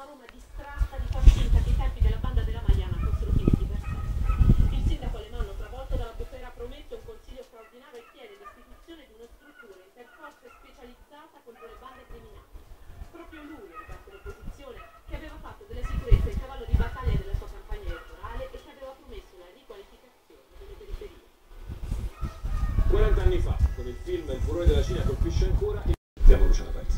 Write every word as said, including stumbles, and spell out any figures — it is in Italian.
una Roma distratta di far finta che i tempi della banda della Magliana fossero finiti per sempre. Il sindaco Alemanno, travolto dalla bufera, promette un consiglio straordinario e chiede l'istituzione di una struttura interforze specializzata contro le bande criminali. Proprio lui è parte dell'opposizione, che aveva fatto della sicurezza il cavallo di battaglia della sua campagna elettorale e che aveva promesso la riqualificazione delle periferie. quaranta anni fa, con il film Il furore della Cina colpisce ancora, diamo Luciano Pezzi.